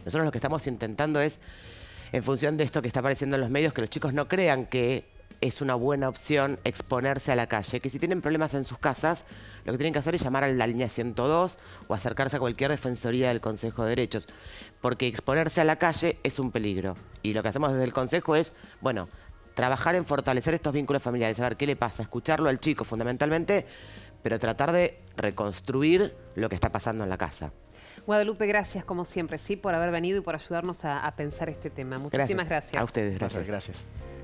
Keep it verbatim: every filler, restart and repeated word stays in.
Nosotros lo que estamos intentando es, en función de esto que está apareciendo en los medios, que los chicos no crean que es una buena opción exponerse a la calle, que si tienen problemas en sus casas, lo que tienen que hacer es llamar a la línea ciento dos o acercarse a cualquier defensoría del Consejo de Derechos, porque exponerse a la calle es un peligro. Y lo que hacemos desde el Consejo es, bueno, trabajar en fortalecer estos vínculos familiares, saber qué le pasa, escucharlo al chico fundamentalmente, pero tratar de reconstruir lo que está pasando en la casa. Guadalupe, gracias como siempre, sí, por haber venido y por ayudarnos a, a pensar este tema. Muchísimas gracias. gracias. A ustedes, gracias. Gracias.